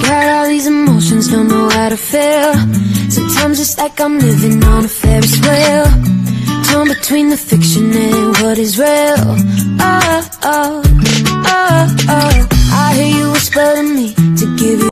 got all these emotions, don't know how to feel. Sometimes it's like I'm living on a Ferris wheel, torn between the fiction and what is real. Oh, oh, oh, oh. I hear you whisper to me to give you